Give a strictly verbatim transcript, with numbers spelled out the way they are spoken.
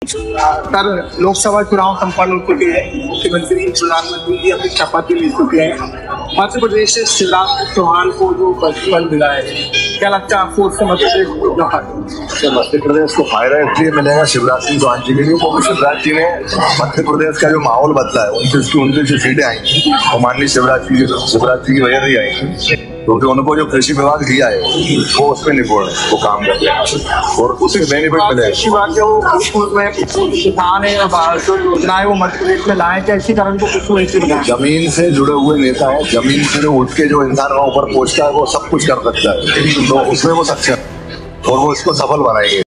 तर लोकसभा चुनाव संपन्न हो चुके हैं। मुख्यमंत्री प्रधानमंत्री जी अपनी शपथ ले चुके हैं। मध्य प्रदेश से शिवराज सिंह चौहान को जो बल मिला है, क्या लगता है आपको उससे मध्य प्रदेश मध्य प्रदेश को फायदा इसलिए मिलेगा शिवराज सिंह चौहान जी के लिए, क्योंकि शिवराज जी ने मध्य प्रदेश का जो माहौल बदला है, उनतीस की उनतीस जो सीटें आई वो माननीय शिवराज जी शिवराज जी की वजह से आई, क्योंकि उनको जो कृषि विभाग दिया है वो उस पर निपुण है, वो काम करते हैं और उससे बेनिफिट मिलेगा। कृषि विभाग जो किसान है जो योजना है वो मध्य प्रदेश में लाए, कैसी कारण को कुछ जमीन से जुड़े हुए नेता है, जमीन से उठ के जो इंसान वहाँ ऊपर पहुंचता है वो सब कुछ कर सकता है, तो उसमें वो सक्षम और वो इसको सफल बनाएंगे।